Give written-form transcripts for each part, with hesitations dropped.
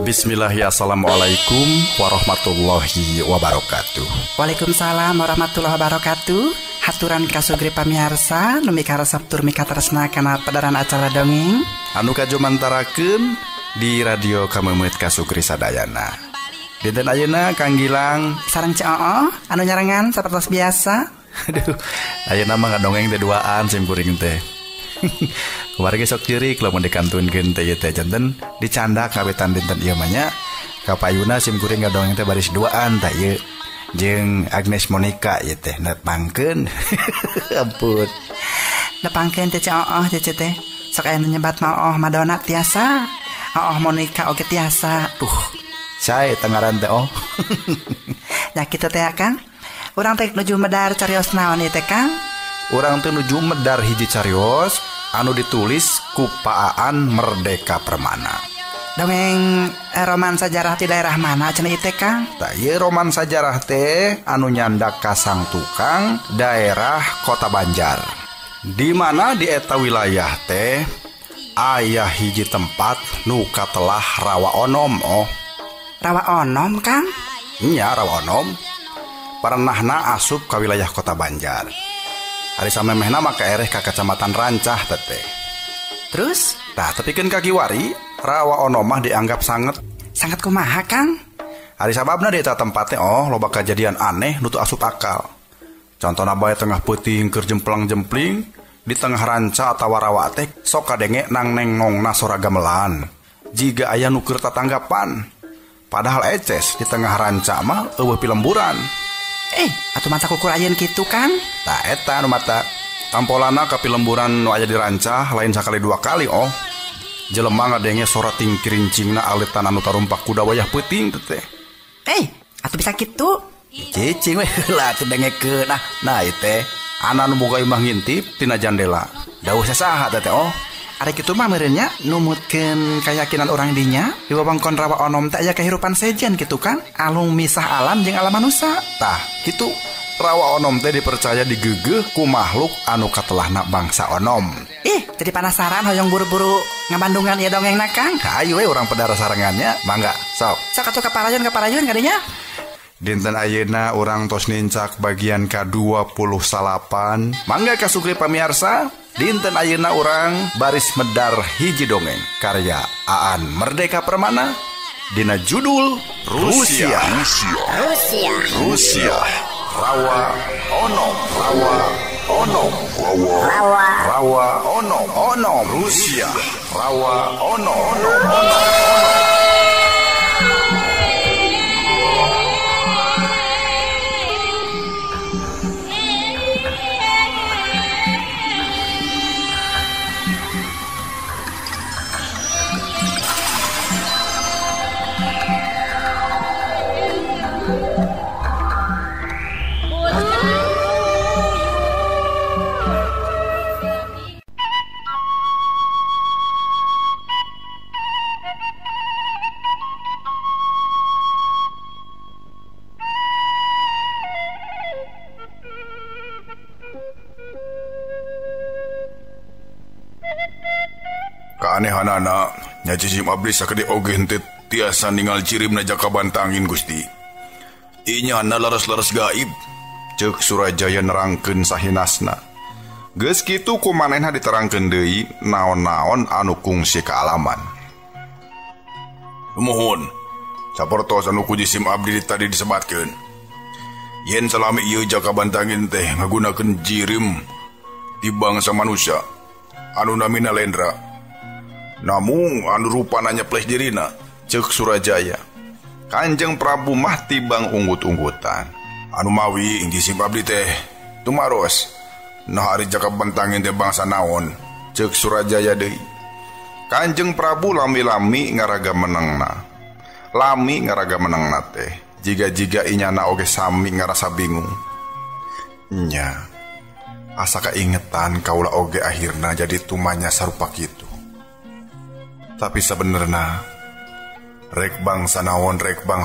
Bismillahirrahmanirrahim. Assalamualaikum warahmatullahi wabarakatuh. Waalaikumsalam warahmatullahi wabarakatuh. Haturan kasugri pamiarsa nu mikarosok tur mikatresna kana padaran acara dongeng anu kajomantarakeun di radio Kamemet Kasugri sadayana. Dinten ayeuna Kang Gilang sareng Coo anu nyarengan sapertos biasa. Aduh, ayeuna mah ngadongeng teh duaan sim kuring teh. Kumargi sok ceurik lamun dikantunkeun teh ieu teh janten dicandak ngawetan dinten ieu mah nya. Kapayuna sim kuring ngadongeng teh baris duaan tah ieu. Jeung Agnes Monica ieu teh nepangkeun. Ampun. Nepangkeun teh Coo teh sok aya nyebat mah Madonna tiasa. Monica oge tiasa. Sae tangaran teh Ya kitu teh Kang. Urang teh nuju medar carios naon ieu teh Kang? Urang teh nuju medar hiji carios anu ditulis ku Paaan Merdeka Permana. Dongeng roman sajarah di daerah mana cenah ieu teh Kang? Tah ieu roman sajarah teh anu nyandak ka sang tukang daerah Kota Banjar. Di mana di eta wilayah teh aya hiji tempat nu katelah rawa onom. Rawa onom Kang? Nya rawa onom. Pernahna asup ka wilayah Kota Banjar. Ari samemehna mah kaereh ka Kecamatan Rancah teh. Terus? Tah tepikeun ka kiwari, rawa onom mah dianggap sanget kumaha Kang? Ari sababna di eta tempat teh loba kejadian aneh nu teu asup akal. Contohna bae tengah peuting keur jemplang-jempling di tengah ranca atawa rawa teh sok kadenge nang nengongna sora gamelan. Jiga aya nu keur tatanggapan. Padahal eces di tengah ranca mah eueuh pilemburan. Atuh mata kukur ayeun kitu Kang? Tah eta anu mata tampolana ka pilemburan nu aya di ranca lain sakali dua kali jelema ngadenge sora tingkirincingna aletan anu tarumpak kuda wayah peuting teh. Atuh bisa kitu? Cicing we heula atuh dengekeun nah ieu teh ana nu boga imah ngintip tina jandela. Dawuh sasaha teh Ari kitu mah meureunnya numutkeun keyakinan orang dinya di wewengkon rawa onom teh aya kahirupan sejen kitu kan alung misah alam jeung alam manusia. Tah kitu rawa onom teh dipercaya digeugeuh ku makhluk anu katelahna bangsa onom. Jadi penasaran hoyong buru-buru ngabandungan ieu dongengna Kang. Hayu we urang pedara sarengannya mangga sok atuh kaparajeun kadinya. Dinten ayeuna urang tos nincak bagian ka-28. Mangga kasugri pamiarsa, dinten ayeuna urang baris medar hiji dongeng karya Aan Merdeka Permana dina judul Rusia. Rawa onom. Rusia. Rawa onom. Kanehanana nya cicing abdi sakade oge henteu tiasa ningal cirimna jaka bantangin Gusti. Inyana laras-laras gaib ceuk Surajaya nerangkeun sahinasna. Geus kitu kumanehna diterangkeun deui naon-naon anu kungsi kaalaman. Nuhun, sapertos anu ku cicing abdi tadi disebatkeun. Yen salami ieu jaka bantangin teh ngagunakeun jirim di bangsa manusia anu namina Lendra. Namun anu rupana nyeples dirina ceuk Surajaya. Kanjeng Prabu mah tibang unggut-unggutan. Anu mawi inggih si abdi teh tumaros. Nah ari jaka bantangin teh bangsa naon ceuk Surajaya deui. Kanjeng Prabu lami-lami ngaraga menengna. Lami ngaraga menengna teh jiga-jiga inyana oge sami ngarasa bingung. Nya asa kaingetan kaula oge akhirna jadi tumanya sarupa kitu. Tapi sebenarnya rek bangsa naon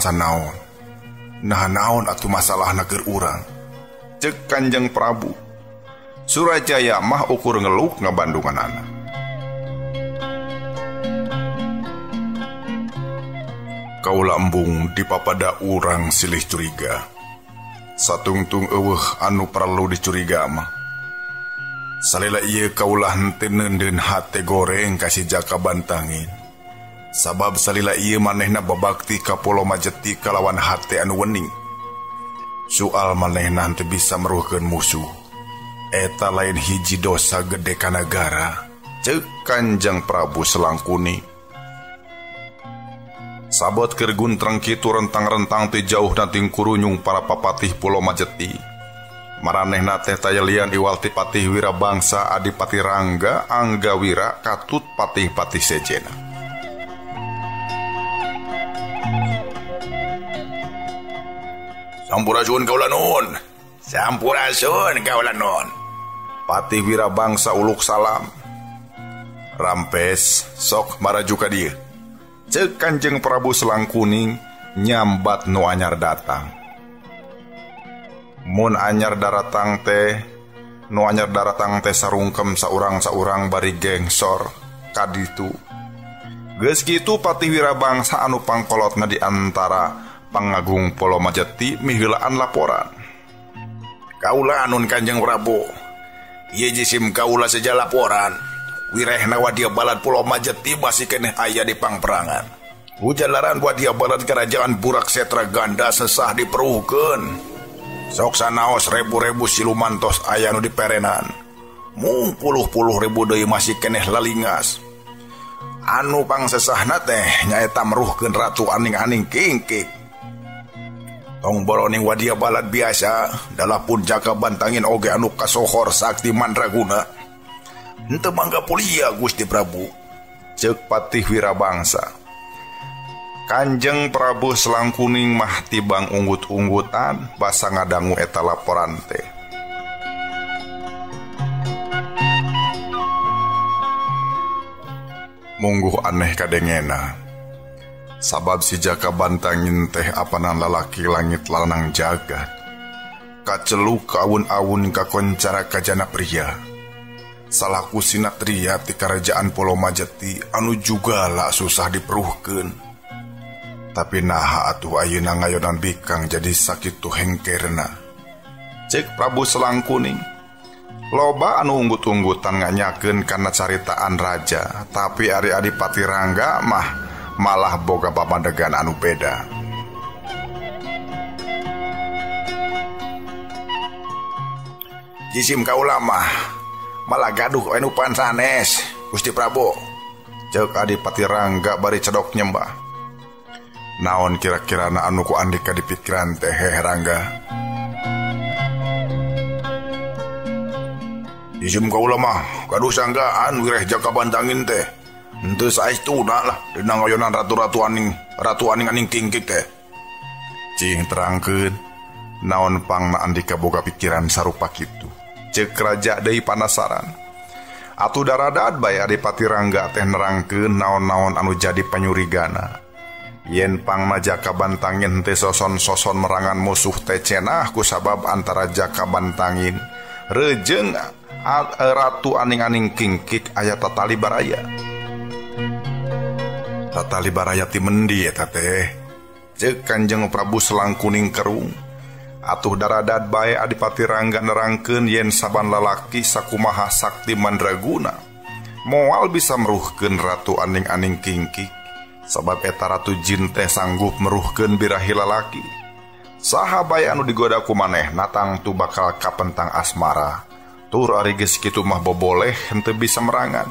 nah naon atuh masalahna keur urang ceuk Kanjeng Prabu. Surajaya mah ukur ngeluk ngabandunganana. kaula embung dipapada urang silih curiga. Satungtung eueuh anu perlu dicuriga mah. Salila ieu kaula henteu neundeun hate goreng kasih Jaka Bantangin. Sabab salila ieu manehna babakti ka Pulau Majeti kalawan hate anu wening. Soal manehna henteu bisa meruhkeun musuh. Eta lain hiji dosa gede ka nagara, ceuk Kanjeng Prabu Selangkuning. Sabot keur guntreng kitu rentang-rentang teh jauh nanting kurunyung para papatih Pulau Majeti. Maranehna teh tayalian iwal ti Patih Wirabangsa Adipati Rangga Anggawira katut patih-patih sejena. Sampurasun kaula nuhun. Sampurasun kaula nuhun. Patih Wirabangsa uluk salam. Rampes sok maraju ka dieu. Ceuk Kanjeng Prabu Selangkuning nyambat nu anyar datang. Mun anyar daratang teh nu anyar daratang teh sarungkem saurang-saurang bari gengsor kaditu. Geus kitu Patih Wirabangsa anu pangkolotna di antara pangagung Pulau Majeti miheulaan laporan. Kaula anun Kanjeng Prabu. Ieu jisim kaula saja laporan. Wirehna wadia balad Pulau Majeti masih keneh aya di pangperangan. Hujalaran wadia balad kerajaan Burak Setra Ganda sesah diperuhkeun. Sok sanaos rebu-rebu siluman tos aya nu diperenan. Mung puluh-puluh ribu deui masih keneh lalingas. Anu pangsesahna teh nyaeta meruhkeun Ratu Aning-aning Kingkik. Tong boroning wadia balad biasa, dalapun Jaka Bantangin oge anu kasohor sakti mandraguna. Henteu mangga pulia Gusti Prabu, ceuk Patih Wirabangsa. Kanjeng Prabu Selangkuning mah tibang unggut-unggutan basa ngadangu eta laporan teh. Mungguh aneh kadengena. Sabab si Jaka Bantangin teh apanan lalaki langit lanang jagat. Kaceluk kaawun-awun kakoncara kajana pria. Salaku sinatria ti kerajaan Pulau Majeti anu juga lah susah diperuhkeun. Tapi naha atuh ayeuna ngayonan bikang jadi sakitu hengkerna. Cek Prabu Selangkuning. Loba anu unggut-unggutan nganyakeun kana caritaan raja, tapi ari Adipati Rangga mah malah boga pamandegan anu beda. Jisim kaula mah malah gaduh anu pan sanes, Gusti Prabu. Ceuk Adipati Rangga bari cedok nyembah. Naon kira-kira na anu ku andika di pikiran teh Rangga? Izin kaula mah gaduh sanggaan wireh Jaka Bantangin teh. Henteu saestuna lah dina ngayonan Ratu Aning-aning Kingkik teh. Cing terangkeun naon pangna andika boga pikiran sarupa kitu. Ceuk raja deui panasaran. Atuh daradad bae Adipati Rangga teh nerangkeun naon-naon anu jadi panyurigana. Yen pangna Jaka Bantangin teh soson-soson merangan musuh teh cenah ku sabab antara Jaka Bantangin rejeung Ratu Aning-aning Kingkik aya tatali baraya. Tatali baraya ti mendi eta teh? Ceuk Kanjeng Prabu Selangkuning kerung. Atuh daradad bae Adipati Rangga nerangkeun yen saban lalaki sakumaha sakti mandraguna moal bisa meruhkeun Ratu Aning-aning Kingkik. Sabab eta Ratu Jin teh sanggup meruhkeun birahi lalaki. Saha bae anu digoda ku manehna tangtu bakal kapentang asmara. Tur ari geus kitu mah boboleh henteu bisa merangan.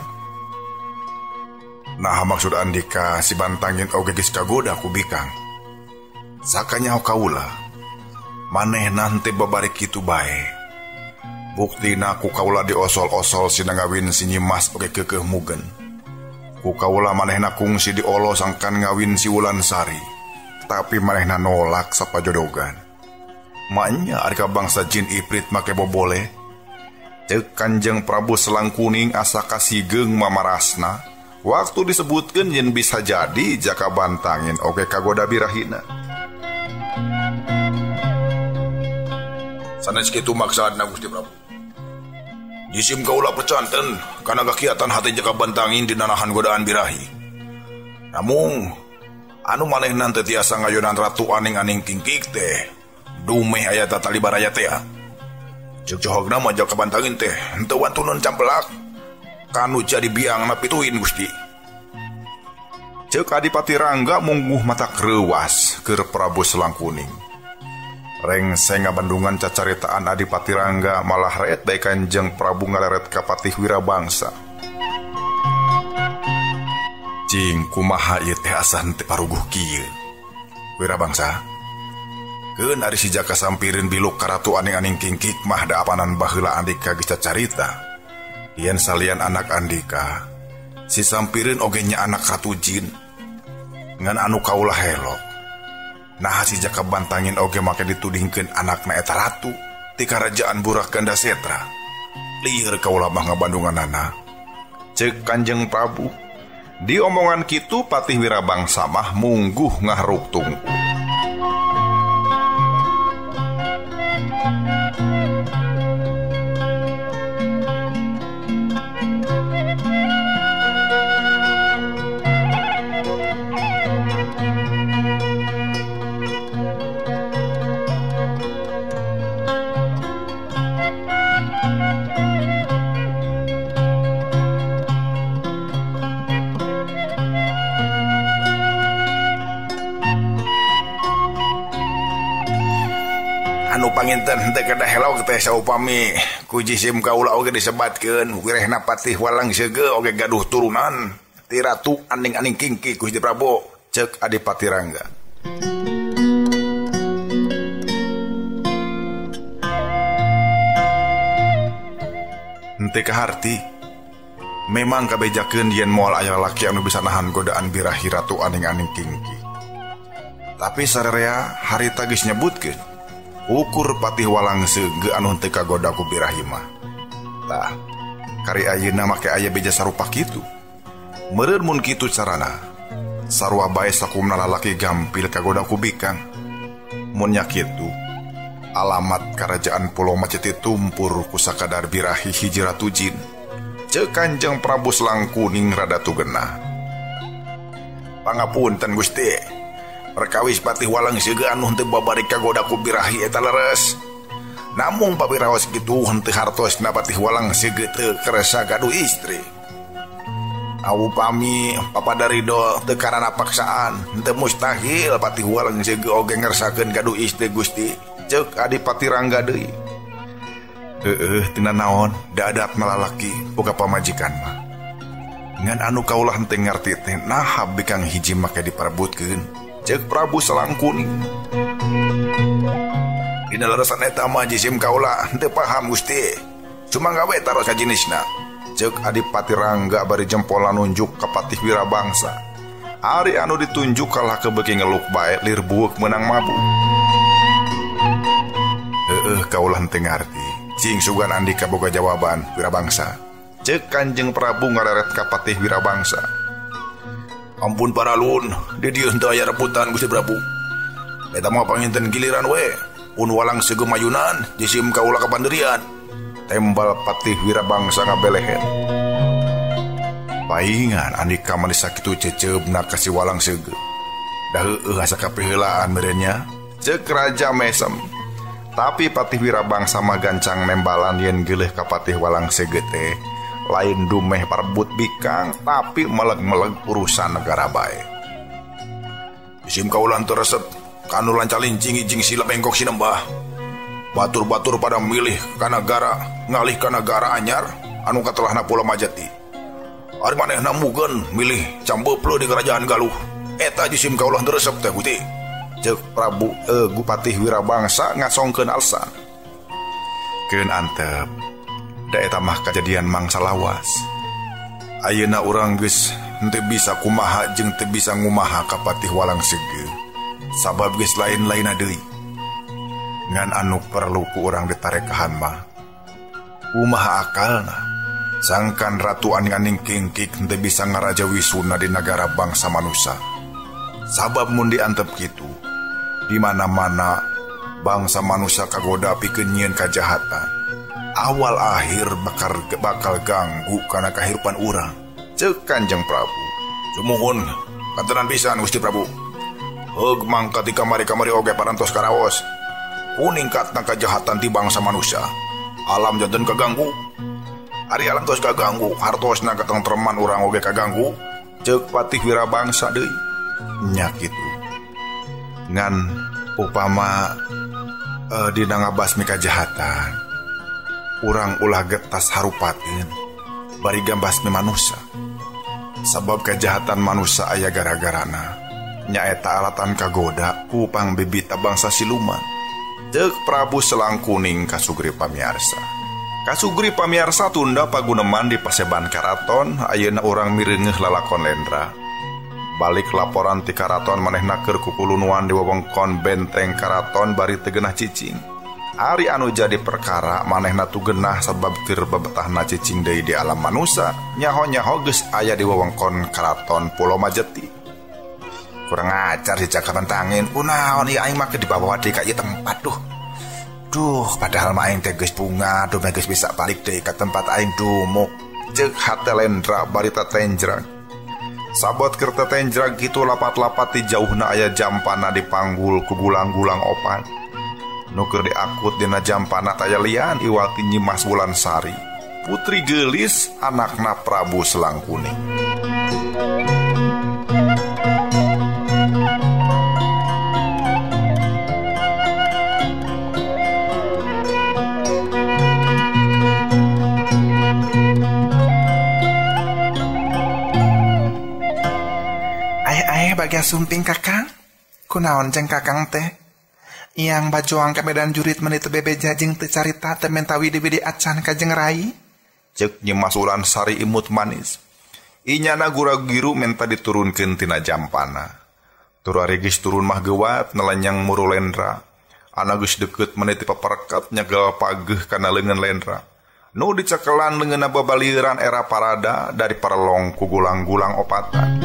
Nah maksud andika si Bantangin oge geus kagoda ku bikang. Sakanyaho kaula manehna henteu babari kitu bae. Buktina ku kaula diosol-osol sina ngawin si Nyimas oge keukeuh mugen. Ku kaula manehna kungsi diolo sangkan ngawin si Wulansari, tapi manehna nolak sapajodogan. Manya ari ka bangsa jin iprit make bobole. Ceuk Kanjeng Prabu Selangkuning asa kasigeung mamarasna. Waktu disebutkeun yen bisa jadi Jaka Bantangin oge kagoda birahina. Sanes kitu maksudna Gusti Prabu. Jisim kaula percanten kana kakiatan hati Jaka Bantangin di nanahan godaan birahi. Namun anu manehna teh tiasa ngayunan ratu aning-aning kingkik teh dumeh aya tali baraya teh. Ceuk johogna mah jaka bantangin teh henteu wantuneun campelak kanu jadi biangna pituin Gusti. Ceuk Adipati Rangga mungguh mata kreuwas keur Prabu Selangkuning. Rengseng ngabandungan cacaritaan Adipati Rangga malah raet bae Kanjeng Prabu ngaleret ka Patih Wirabangsa. Cing kumaha ieu teh asa henteu paruguh kieu. Wirabangsa, keun ari si Jaka sampireun biluk ka ratu aning-aning kingkik mah da apanan baheula Andika geus cacarita. Yen salian anak Andika, si sampireun oge nya anak Ratu Jin. Ngan anu kaulah helok. Nah si Jaka bantangin oge make ditudingkeun anakna eta ratu ti karajaan Burak Gandasetra. Lieur kaulah mah ngabandunganana. Ceuk Kanjeng Prabu, di omongan kitu Patih Wirabangsa mah mungguh ngahruk tungku. Panginten henteu kedah helok teh saupami ku jisim kaula oge disebatkeun wirehna Patih Walang Seugeu oge gaduh turunan ti ratu aning-aning kingkik Gusti Prabu. Ceuk Adipati Rangga. Henteu kaharti memang kabejakeun yen moal aya lalaki anu bisa nahan godaan birahi ratu aning-aning kingkik. Tapi sararea harita geus nyebutkeun ukur Patih Walang Seugeu anu teu kagoda ku birahi mah. Tah, kari ayeuna make aya beja sarupa kitu. Meureun mun kitu carana, sarua bae sakumna lalaki gampil kagoda ku bikang. Mun nya kitu, alamat karajaan Pulau Maceti tumpur ku sakadar birahi hiji Ratu Jin. Ceuk Kanjeng Prabu Selangkuning rada tugenah. Pangapunten Gusti. Perkawis Patih Walang Seugeu anu henteu babari kagoda ku birahi eta leres. Namung pabiraos kitu henteu hartosna Patih Walang Seugeu teu keresa gaduh istri. Upami papadarido teu karana paksaan, henteu mustahil Patih Walang Seugeu oge ngersakeun gaduh istri Gusti. Ceuk Adipati Rangga deui. Tina naon da adatna lalaki boga pamajikan mah. Ngan anu kaulah henteu ngarti teh naha bikang hiji make diparebutkeun. Ceuk Prabu Selangkuning. Dina leresan eta mah jisim kaula henteu paham Gusti. Cuma gawe taros ka jenisna. Ceuk Adipati Rangga bari jempolan nunjuk ka Patih Wirabangsa. Ari anu ditunjuk kalah kebeuki ngeluk bae lir buuk meunang mabuk. Kaula henteu ngarti. Cing sugan Andika boga jawaban Wirabangsa. Ceuk Kanjeng Prabu ngareret ka Patih Wirabangsa. Ampun paralun, di dieu henteu aya rebutan Gusti Prabu. Eta mah panginten giliran we. Un Walang Seugeu mayunan, jisim kaula kapanderian. Tembal Patih Wirabangsa ngabelehen. Paingan Andika mani sakitu ceceubna ka si Walang Seugeu. Da heueuh asa kapiheulaan meureunnya. Ceuk Raja Mesem. Tapi Patih Wirabangsa mah gancang nembalan yen geuleuh ka Patih Walang Seugeu teh. Lain dumeh parebut bikang, tapi meleg-meleg urusan negara bae. Jisim kaula teu resep kanu lancalincing jeung sila bengkok sinembah. Batur-batur pada milih ka negara, ngalih ka negara anyar anu katelahna Pulau Majati. Ari manehna mugeun milih cambeupleun di kerajaan Galuh. Eta jisim kaula teu resep teh Gusti. Ceuk Prabu Patih Wirabangsa ngasongkeun alasan. Keun antep. Da eta mah kejadian mangsa lawas. Ayeuna urang geus henteu bisa kumaha jeung teu bisa ngumaha ka Patih Walang Seugeu. Sabab geus lain-lainna deui. Ngan anu perlu ku urang ditarekahan mah kumaha akalna sangkan ratu aning-aning kingkik henteu bisa ngaraja wisuna di negara bangsa manusia. Sabab mun diantep kitu, di mana-mana bangsa manusia kagoda pikeun nyieun kajahatan. Awal akhir bakal ganggu karena kehidupan urang. Ceuk Kanjeng Prabu. Sumuhun kantenan pisan Gusti Prabu. mangka ti kamari-kamari oge parantos karaos. Kuningkatna kejahatan ti bangsa manusia. Alam janten kaganggu. Ari alam tos kaganggu, hartosna katentreman urang oge kaganggu. Ceuk Patih Wirabangsa deui. Nya kitu. Ngan upama dina ngabasmi kajahatan, urang ulah getas harupatin bari gambasmi manusia. Sabab kejahatan manusia aya gara-garana nyaeta alatan kagoda ku pangbibita bangsa siluman. Ceuk Prabu Selangkuning kasugri pamiarsa. Kasugri pamiarsa tunda paguneman di paseban karaton ayeuna urang mireungeuh lalakon Lendra. Balik laporan ti karaton manehna keur kukulunuan di wewengkon benteng karaton bari teu geunah cicing. Ari anu jadi perkara manehna tu geunah sabab keur babetahna cicing deui di alam manusia. Nyaho-nyaho geus aya di wewengkon karaton Pulau Majeti. Kurang ajar si Jakabantangin. Kunaon ieu aing mah keur dibawa deui ka ieu tempat Duh, padahal mah aing teh geus bunga, duh mah geus bisa balik deui ka tempat aing dumuk. Ceuk hate Lendra bari tetenjrang. Sabot keur tetenjrang kitu lapat-lapat ti jauhna aya jampana dipanggul ku gulang-gulang opat. Nu keur diakut dina jampana taya lian Iwati Nyimas Wulansari, putri geulis anakna Prabu Selangkuning. Bagia sumping Kakang. Kunaon jeung Kakang teh? Yang bajuang ke medan jurit menit bebeja jeung teu carita teu menta widi-widi acan ka jeung rai. Ceuk Nyimas Wulansari imut manis. Inyana gura-giru menta diturunkeun tina jampana. Tur ari geus turun mah geuwat nelenyang muru Lendra. Ana geus deukeut menit paperkat nyegal pageuh kana leungeun Lendra. Nu dicekelan leungeunna babalieuran era parada dari parelong ku gulang-gulang opatan.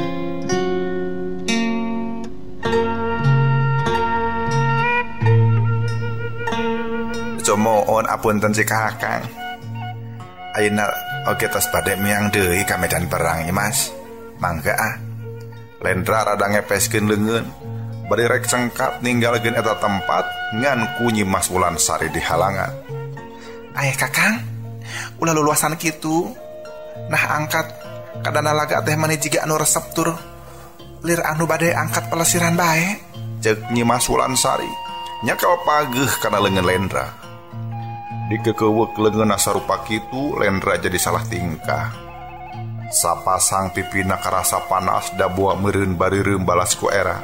Mohon apunten si Kakang. Ayeuna oge tos bade miang deui ka medan perang ieu Mas. Mangga Lendra rada ngepeskeun leungeun bari rek cengkat ninggalkeun eta tempat ngan ku Nyimas Wulansari di halangan. Aya Kakang, ulah luluasan kitu. Nah angkat kadana laga teh mani jiga anu resep tur lir anu bade angkat pelesiran bae. Ceuk Nyimas Wulansari nyakel pageuh kana leungeun Lendra. Dikekeuweuk leungeunna sarupa kitu Lendra jadi salah tingkah. Sapasang pipina karasa panas da boa meureun barireum balas ku era.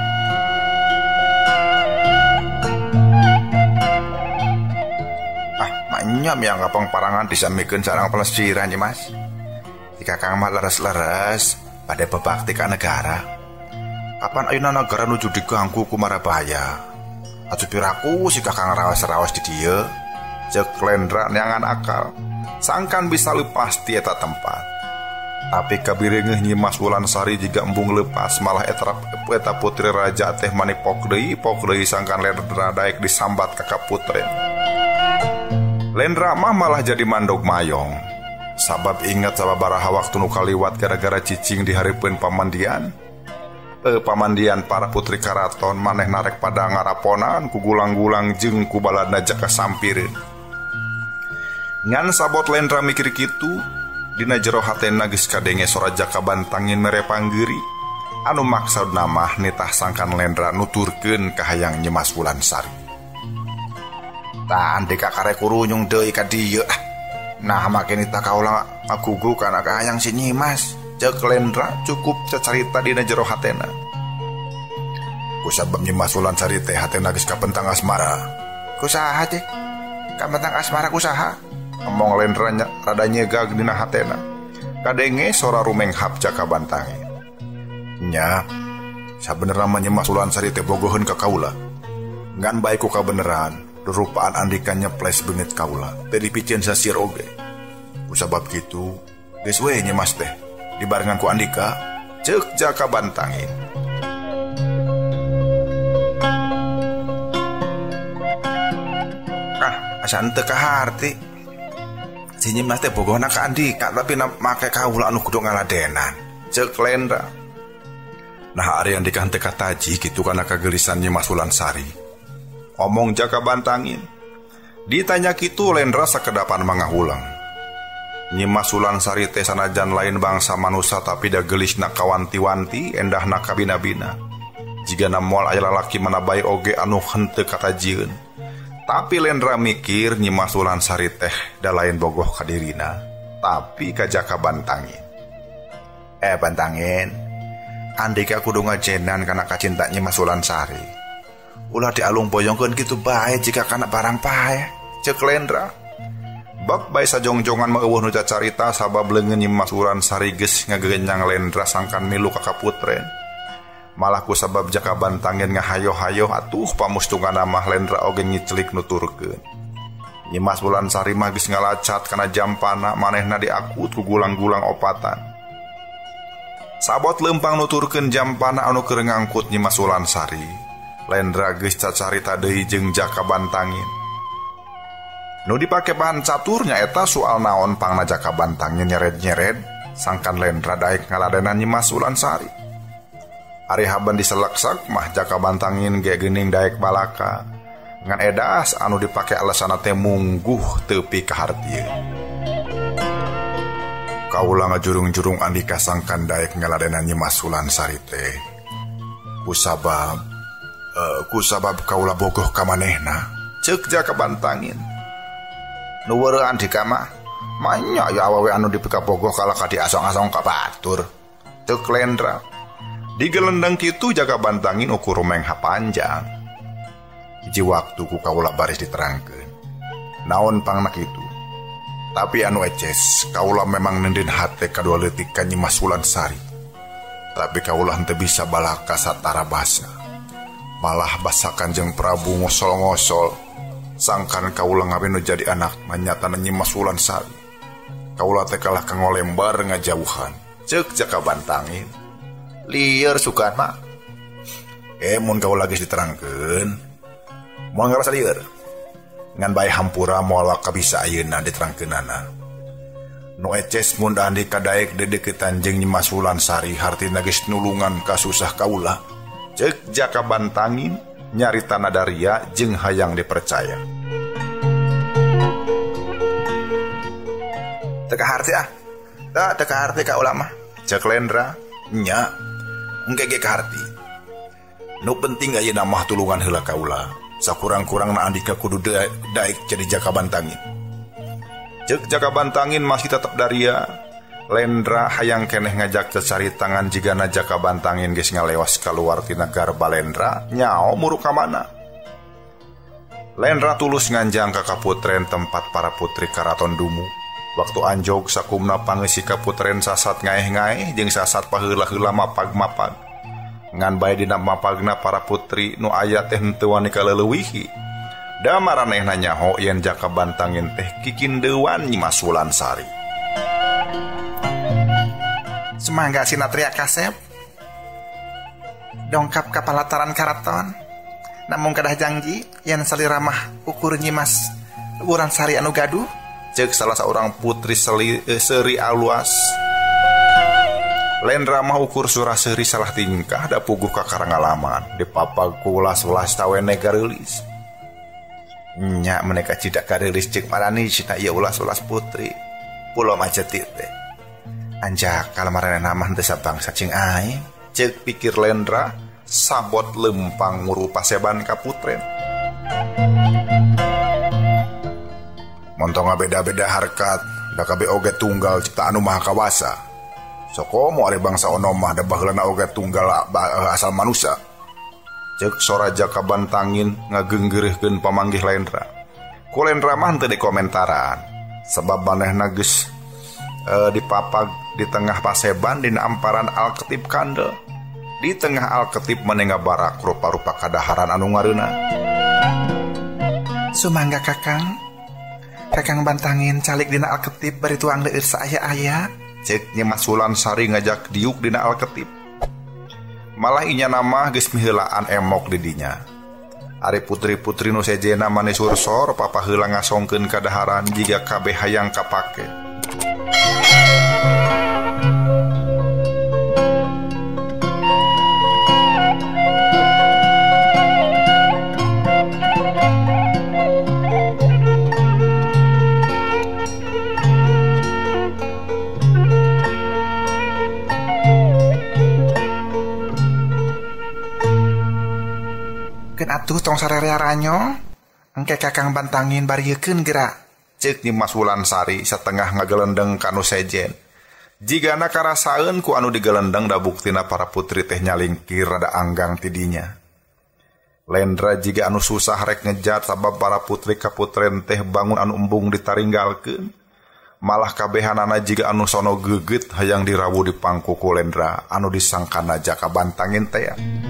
Manyam yang ngapang parangan disamikeun sareng pelesiran ya Mas. Si Kakang mah leres-leres pada bebakti ka negara. Kapan ayeuna negara nuju diganggu ku marabaya? Atuh piraku si Kakang raos-raos di dieu. Ceuk Lendra neangan akal, sangkan bisa lepas ti eta tempat. Tapi kabireungeuh Nyimas Wulansari jiga embung lepas malah eta putri raja teh mani pok deui sangkan Lendra daek disambat ka kaputren. Lendra mah malah jadi mandog mayong. Sabab ingat sababaraha waktu nu kaliwat gara-gara cicing di hareupeun pamandian. Pamandian para putri karaton maneh narek pada ngaraponan ku gulang-gulang jeung ku baladna jaka sampireun. Ngan sabot Lendra mikir kitu, dina jero hatena geus kadenge sora Jakabantangin mere panggeuri anu maksudna mah nitah sangkan Lendra nuturkeun ka hayang Nyimas Wulansari. Tah ande ka karek kurunyung deui ka dieu. Nah make nitah kaula ngagugu kana ka hayang si Nyimas. Ceuk Lendra cukup cacarita dina jero hatena. Kusabab Nyimas Wulansari teh hatena geus kapentang asmara. Kusaha teh? Kapentang asmara kusaha? Ngomong Lendra rada nyegag dina hatena. Kadenge sora rumenghap Jakabantangin. Nya, sabenerna mah Nyimas Wulansari teh bogoheun ka kaula. Ngan bae ku kabeneran, rupaan Andika nyeples beungit kaula, teh dipicieun sasir oge. Kusabab kitu, geus we Nyimas teh dibarengan ku Andika, ceuk Jakabantangin. Asa henteu kaharti. Si Nyimas teh bogohna ka Andika tapi make kaula anu kudu ngaladenan. Ceuk Lendra. Nah ari yang dikah teka taji gitu kana kagelisan Nyi Mas Wulansari. Omong Jaka Bantangin. Ditanya kitu Lendra sakedapan mangahulang. Nyi Mas Wulansari teh sanajan lain bangsa manusia tapi da gelisna kawanti-wanti endahna kabina-bina. Jigana moal aya lalaki manabai oge anu henteu katajieun. Tapi Lendra mikir Nyi Mas Wulansari teh da lain bogoh ka dirina, tapi ka Jaka Bantangin. Bantangin, andika kudu ngajenan kana kacinta Nyi Mas Wulansari. Ulah dialung boyongkeun kitu bae jika kana barang pae, ceuk Lendra. Bak bae sajongjongan mah eueuh nu carita sabab leungeun Nyi Mas Wulansari geus ngagenyang Lendra sangkan milu ka kaputren. Malah ku sabab Jaka Bantangin ngahayo-hayo atuh pamustunganna mah Lendra oge ngiclik nuturkeun. Nyi Mas Wulansari mah geus ngalacat kana jampana manehna diakut ku gulang-gulang opatan. Sabot lempang nuturkeun jampana anu keur ngangkut Nyi Mas Wulansari. Lendra geus cacarita deui jeung Jaka Bantangin. Nu dipake bahan caturnya eta soal naon pangna Jaka Bantangin nyered-nyered sangkan Lendra daek ngaladenan Nyi Mas Wulansari. Ari haban diseleksak mah Jaka Bantangin ge geuning daek balaka ngan edas anu dipake alasana teh mungguh teu pi kahartieun. Kaula ngajurung-jurung andika sangkan daek ngaladenan Nyi Mas Wulansari teh. Kusabab kaula bogoh ka manehna, ceuk Jaka Bantangin. Nu weureu andika mah manya ya awewe anu dipika bogoh kala ka diasong-asong ka batur, ceuk Lendra. Digelendang kitu Jaka Bantangin ukur mengha panjang. Hiji waktu ku kaula baris diterangkeun. Naon pangna kitu? Tapi anu eces, kaula memang nenden hate kadua leutik ka Nyi Mas Wulansari. Tapi kaula henteu bisa balaka satara basa. Malah basa Kanjeng Prabu ngosol-ngosol. Sangkan kaula ngabenu jadi anak manyatana Nyi Mas Wulansari. Kaula teh kalah kangolembar ngajauhan. Ceuk Jaka Bantangin. Lieur sukan mah. Mun kaula geus diterangkeun. Moal ngarasa lieur. Ngan bae hampura moal kabisa ayeuna diterangkeunana. Nu eces mun andika daek dedeketan jeung Nyi Mas Wulansari hartina geus nulungan ka susah kaula. Ceuk Jaka Bantangin nyaritana daria jeung hayang dipercaya. Teka harti teka harti ka ulama. Ceuk Lendra, nya engke ge ka harti. Nu penting ayeuna mah tulungan heula kaula. Sakurang-kurangna andika kudu daek jadi Jaka Bantangin. Ceuk Jaka Bantangin masih tetap daria. Lendra hayang keneh ngajak cacaritangan jigana Jaka Bantangin geus ngalewas kaluar tina garba Lendra nyao muru ka mana. Lendra tulus nganjang ka kaputren tempat para putri karaton Dumu. Waktu anjog sakumna pangeussi kaputren sasat ngaeh-ngaeh jeung sasat paheula-heula mapag-mapag. Ngan bae dina mapagna para putri nu aya teh henteu wani kaleuweuhi. Da maranehna nyaho yen Jaka Bantangin teh kikindeuan Nyi Mas Wulansari. Semangga sinatria kasep dongkap ka palataran karaton. Namun kadah janji yen saliramah ukur Nyi Mas Wulansari anu gaduh, ceuk salah seorang putri seuri aluas. Lendra mah ukur surah seuri salah tingkah da puguh ka karangalaman dipapag ku ulas-ulas tawene gareulis. Nya meneka cidak gareulis ceuk marani cita ieu ulas-ulas putri. Pulo macetit teh. Anjak kalamaranna mah teu sabangsa cing aing, ceuk pikir Lendra sabot lempang nguru paseban ka putren. Montong beda-beda harkat, da kabe oge tunggal ciptaan anu maha kawasa. Sokomo ari bangsa onom mah da baheulana oge tunggal asal manusia. Ceuk sora Jaka Bantangin ngageunggeureuhkeun pamanggih Lendra. Ku Lendra mah teu dikomentaran, sebab manehna geus dipapag di tengah paseban dina amparan Alketip Kandel. Di tengah Alketip menengah barak rupa-rupa kadaharan anu ngareuna. Sumangga Kakang Bantangin calik dina Alketip bari tuang leueur saaya-aya. Ceuk Nyi Mas Wulansari ngajak diuk dina Alketip. Malah inya nama geus miheulaan emok di dinya. Ari putri-putri nu sejena manis sursor papa heula ngasongkeun kadaharan jiga kabeh hayang kapake. Atuh tong sarerea ranyo, engke kakang bantangin bariekeun gerak. Ceuk Nyimas Wulansari satengah ngagelendeng kanu sejen. Jigana karasaeun ku anu digelendeng da buktina para putri teh nyalingkir rada anggang tidinya. Lendra jiga anu susah rek ngejat sabab para putri kaputren teh bangun anu embung ditaringgalkeun. Malah kabehanana jiga anu sono geugeut hayang dirawu di pangkuku Lendra anu disangkana jaka bantangin teh.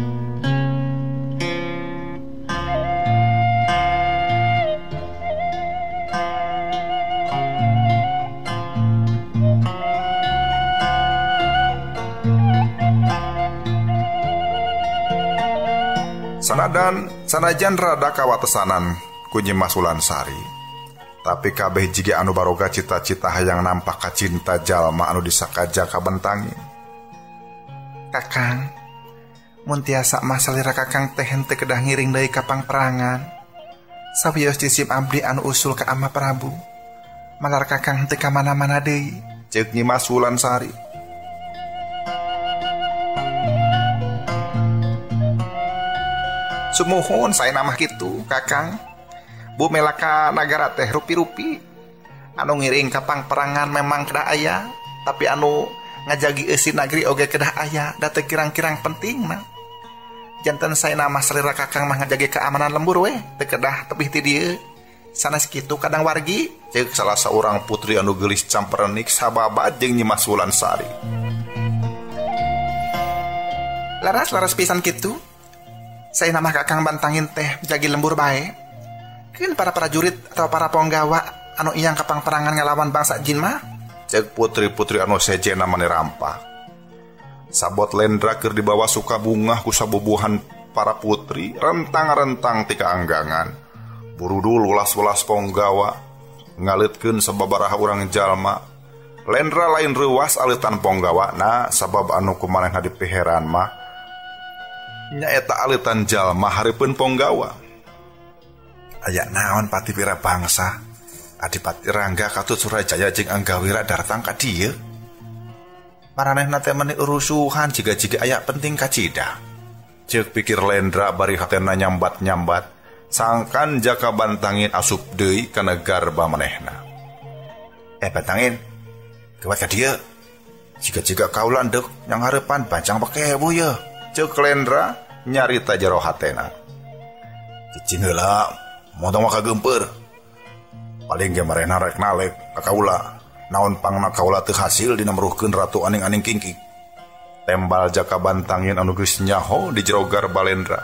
Sanajan rada kawatesanan ku Nyimas Wulansari, tapi kabeh jiga anu baroga cita-cita hayang nampak ka cinta jalma anu disakaja kabentangin. Kakang, mun tiasa mah salira kakang teh henteu kedah ngiring deui ka pangperangan. Sawios jisim abdi anu usul ka Ama Prabu. Malar kakang henteu ka mana-mana deui, ceuk Nyimas Wulansari. Sumuhun saya namah gitu kakang. Bu melaka nagara teh rupi-rupi. Anu ngiring ka pangperangan memang kedah aya, tapi anu ngajagi eusi nagri oge kedah aya, da teu kirang-kirang penting mah. Janten saya nama salira kakang mah ngajagi keamanan lembur we, teu kedah tebih ti dieu. Sanes kitu kadang wargi, ceuk salah saurang putri anu geulis camperenik sababa jeung Nyimas Wulansari. Laras pisan kitu. Saya nama kakang bantangin teh jagi lembur bae. Keun para prajurit atau para ponggawa anu iyang ka pangperangan ngalawan bangsa jin mah. Ceuk putri-putri anu sejena mane rampa. Sabot Lendra keur dibawa suka bungah ku sabubuhan para putri rentang-rentang ti kaanggangan. Burudul ulas-ulas ponggawa ngaleutkeun sababaraha urang jalma. Lendra lain reuwas aleutan ponggawa na sabab anu kumanehna dipeheran mah nyaeta alitan jalma hareupeun ponggawa. Aya naon Pati Wirabangsa? Adipati Rangga Katut Surajaya jeung Anggawira datang ka dieu. Maranehna teh meuni urusuhan jiga-jiga aya penting ka Cida. Ceuk pikir Lendra bari hatena nyambat-nyambat, sangkan jaka bantangin asup deui kana garba manehna. Bantangin, kewat ka dieu. Jiga-jiga kaula endeuh yang hareupan bancang pakebu ye. Ceuk Lendra nyarita jero hatena. Cicing heula, montong mah kageumpeur. Paling ge marehna rek nalek ka kaula. Naon pangna kaula teu hasil dina meruhkeun ratu aning-aning kingkik. Tembal jaka bantangin anu geus nyaho di jero garba Lendra.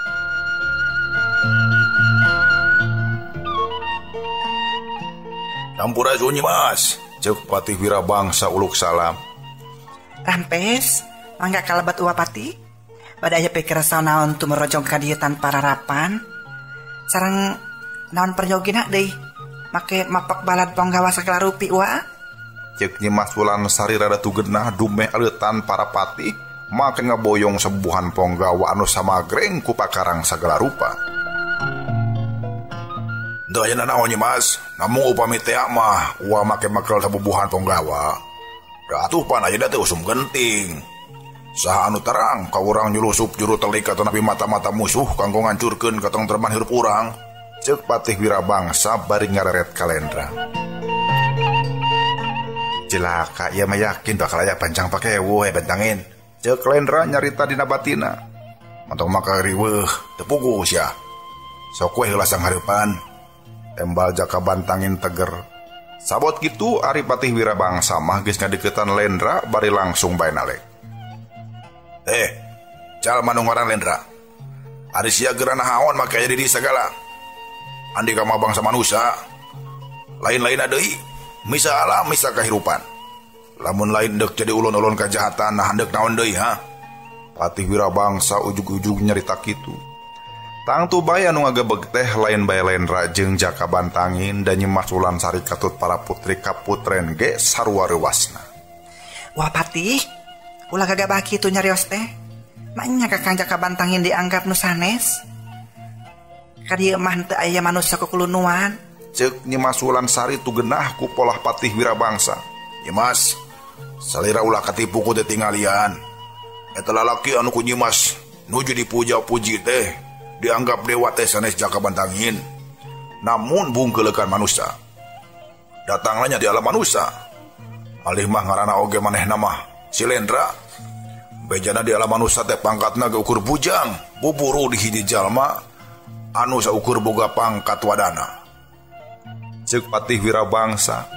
Sampura sunyi Mas, ceuk Patih Wirabangsa uluk salam. Rampes, mangga kalebat uwa Pati. Pada aya pikir naon tu merojong ka dieu tanpa rarapan. Sareng naon perjogina deui. Make mapak balad ponggawa sakala rupi wa. Ceuk Nyimas Wulansari rada tugeunah dumeh aleutan para patih make ngaboyong sebuhan ponggawa anu samagreng ku pakarang sagala rupa. Da aya naon Nyimas, namun upami teh mah ulah make makel sabubuhan ponggawa. Da atuh pan aya da teh usum genting. Saha anu terang ka urang nyulusup juru telik atau napi mata-mata musuh kanggo ngancurkeun katentreman hirup urang. Ceuk Patih Wirabangsa bari ngareret ka Lendra. Celaka ieu mah yakin bakal aya pancang pakewu bentangin. Ceuk Lendra nyarita dina batina. Mantong maka riweuh teu pugus ya. Sok we heula sang hareupan. Tembal jaka bantangin teger. Sabot kitu ari Patih Wirabangsa mah geus ngadeuketan Lendra bari langsung bae nalek. Jalma nu ngaran Lendra. Ari sia geurana haon make aya di dieu sagala. Andi ka mah bangsa manusia. Lain-lain deui, misa alam misa kahirupan. Lamun lain deuk jadi ulun-ulun kajahatan nah handeuk naon deui ha? Patih Wirabangsa ujug-ujug nyarita kitu. Tangtu bae anu ngagebeg teh lain bae Lendra jeung jaka bantangin da Nyimas Wulansari katut para putri kaputren ge sarua reuasna. Wah Patih, ulah gagabah kitu nyarios teh. Manya kakang jaka bantangin dianggap nu sanes. Ka dieu mah teu aya manusia kukulunuan. Ceuk Nyimas Wulansari tugeunah ku polah Patih Wirabangsa. Nyimas, salira ulah katipu ku teu tinggalian. Eta lalaki anu ku Nyimas nuju dipuja-puji teh dianggap dewa teh sanes Jaka Bantangin. Namun bungkelekan manusia. Datanglahnya di alam manusia. Alih mah ngarana oge manehna mah Silendra. Bejana di alam manusia teh pangkatna ge ukur bujang, buburu di hiji jalma anu saukur boga pangkat wadana. Ceuk Patih Wirabangsa.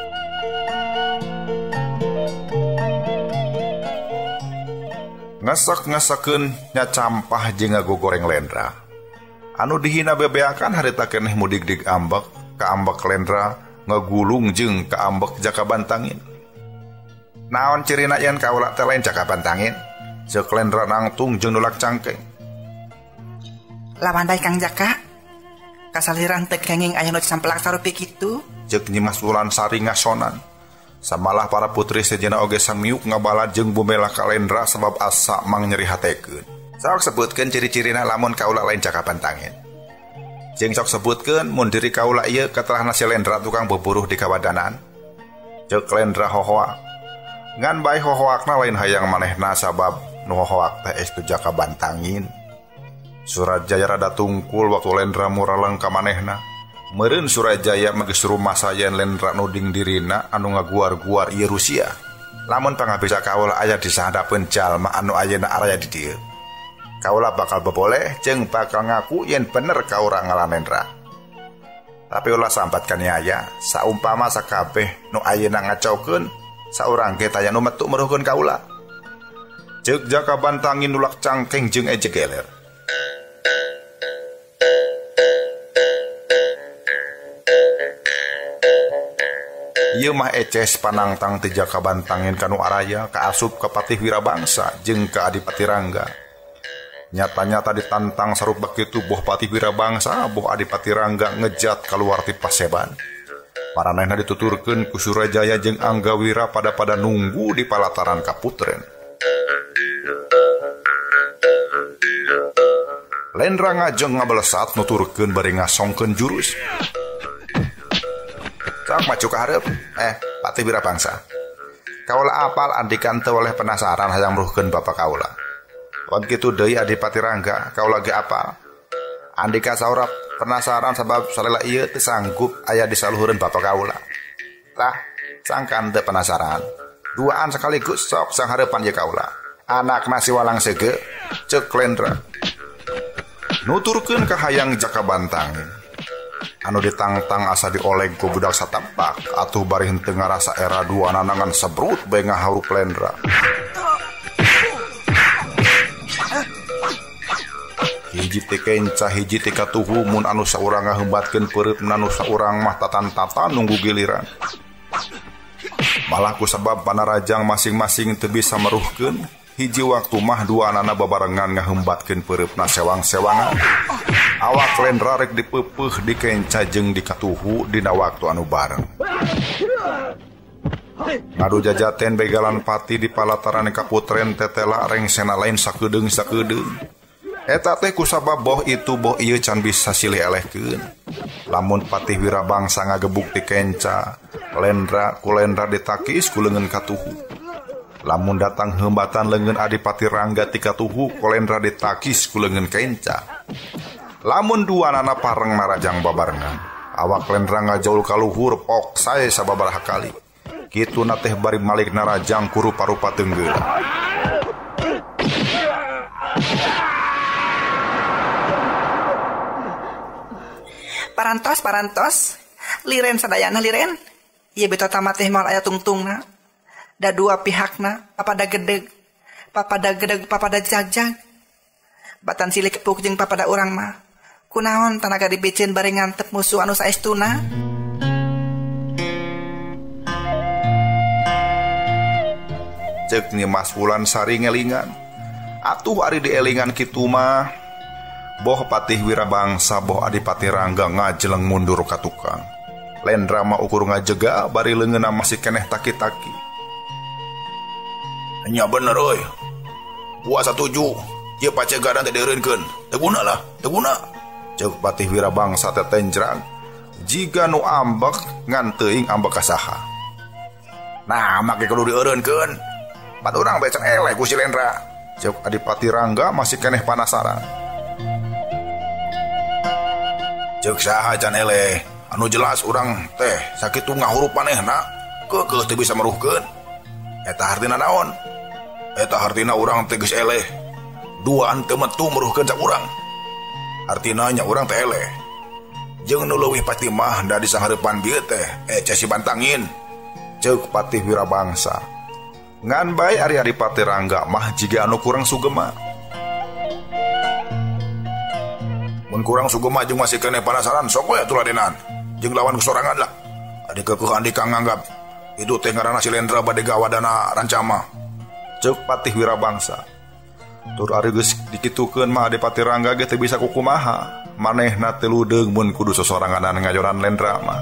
Ngasak-ngasakeun nya campah jeung ngagogoreng Lendra. Anu dihina bebeakan harita keneh mudig-dig ambek ka ambek Lendra ngagulung jeung ka ambek Jaka Bantangin. Naon cirina yen kaula teh lain Jaka Bantangin? Ceuk Lendra nangtung jeung nulak cangkeng. Lawandai Kang Jaka. Kasaliran teu kenging aya nu disampelak sarupi kitu. Ceuk Nyi Mas Wulan Sari ngasonan. Samalah para putri sejenna oge samiuk ngabalad jeung bumelah ka Lendra sabab asa mang nyeri hatekeun. Sok sebutkeun ciri-cirina lamun kaula lain Jaka Bantangin. Jeung sok sebutkeun mun diri kaula ieu katerahna si Lendra tukang beburuh di kawadanan. Ceuk Lendra hohoak. Ngan bae hohoakna lain hayang manehna sabab nu hohoak teh estu Jaka Bantangin. Surajaya rada tungkul waktu Lendra muraleng ka manehna. Meureun Surajaya geus rumasa yen Lendra nuding dirina anu ngaguar-guar ieu Rusia. Lamun pangabisa kaula aya di sahadapeun jalma anu ayeuna araya di dieu. Kaula bakal beboleh jeung bakal ngaku yen bener kaura ngalan Lendra. Tapi ulah sampatkan aya, saumpama sakabeh nu ayeuna ngacaukeun, saurang ge taya nu metu meruhkeun kaula. Ceuk Jaka Bantangin nulak cangkeng jeung ejeg geler. Ieu mah eces panangtang ti Jaka Bantangin kanu araya kaasup ka Patih Wirabangsa jeung ka Adipati Rangga. Nyata-nyata ditantang sarupa kitu boh Patih Wirabangsa, boh Adipati Rangga ngejat kaluar ti paseban. Maranehna dituturkeun ku Surajaya jeung Anggawira pada nunggu di palataran kaputren. Lendra ngajeng ngabelesat nuturkeun bari ngasongkeun jurus. Cak maju ka hareup. Patih Wirabangsa. Kaula apal andikan teu oleh penasaran hayang meruhkeun bapak kaula. Wan kitu deui Adipati Rangga, kaula ge apal. Andika saurap penasaran sabab salela ieu teu sanggup aya di saluhureun bapak kaula. Tah, sangkan teu penasaran. Duaan sekaligus sok sanghareupan ye kaula. Anakna si Walang Sege, ceuk Lendra. Nuturkeun ka hayang Jaka Bantangin. Anu ditangtang asa dioleg ku budak satampak atuh bari henteu ngarasa era dua nanangan sebrut bae ngaharup Lendra. Hiji teh kenca hiji teh katuhu mun anu saurang ngaheumbatkeun peureupna anu saurang mah tatan-tatan nunggu giliran. Malah ku sabab panarajang masing-masing teu bisa meruhkeun, hiji waktu mah dua anana babarengan ngaheumbatkeun peureupna sewang-sewangan. Awak Lendra rek dipeupeuh di kenca jeung di katuhu dina waktu anu bareng. Ngadu jajaten begalan pati di palataran kaputren tetela rengsena lain sakedeung-sakedeung. Eta teh kusabab boh itu boh ieu can bisa silih elehkeun. Lamun Patih Wirabangsa ngagebuk di kenca, Lendra ku Lendra ditakis ku leungeun katuhu. Lamun datang heumbatan leungeun Adipati Rangga ti katuhu, ku Lendra ditakis ku leungeun kenca. Lamun dua nana pareng narajang babarengan, awak Lendra ngajaul kaluhur pok sae sababaraha kali. Kitu na teh bari malik narajang ku rupa-rupa teunggeula. Parantos, liren sadayana liren. Ieu beta tamat teh moal aya tungtungna. Da dua pihakna, papada gedeg, papada jagjag. Batan silih kepuk jeung papada urang mah. Kunaon tanaga dibiceun bari ngantep musuh anu saestuna? Ceuk Nyi Mas Wulan Sari ngelingan. Atuh ari dielingan kitu mah, boh Patih Wirabangsa boh Adipati Rangga ngajeleng mundur ka tukang. Lendra mah ukur ngajega bari leungeunna masih keneh taki-taki. Nya bener euy. Gua satuju. Ieu pacegadan teh dieureunkeun. Teu guna lah, teu guna. Ceuk Patih Wirabangsa teh tenjrang. Jiga nu ambek ngan teuing ambek ka saha. Nah, make kudu dieureunkeun. Pat urang bae can eleh ku si Lendra. Ceuk Adipati Rangga masih keneh panasaran. Ceuk saha can eleh, anu jelas urang teh sakitu ngahurup manehna keukeuh teu bisa meruhkeun. Eta hartina naon? Eta hartina urang teh geus eleh. Duaan teu metu meruhkeun sak urang. Artina nya urang teh eleh. Jeung nu leuwih pati mah da di sahareupan bieu teh ece si Bantangin. Ceuk Patih Wirabangsa. Ngan bae ari Adipati Rangga mah jiga anu kurang sugema. Mun kurang sugema jeung masih keneh panasaran sok we tuladenan jeung lawan kesorangan lah. Adi keukeuk Andika nganggap itu teh ngaranna si Lendra bade gawadana rancama. Ceuk Patih Wirabangsa. Tur ari geus dikitukeun mah Adipati Rangga ge teu bisa kukumaha. Manehna teu ludeung mun kudu sosoranganan ngajoran Lendra mah.